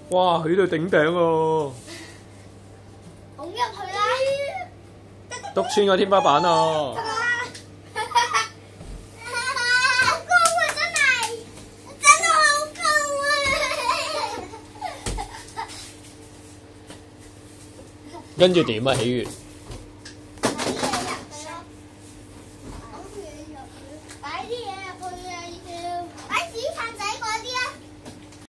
哇！佢度頂頂喎， 拱入去啦！ 篤穿個天花板啊！ 好高啊！真係好高啊！ 跟住點啊？喜悅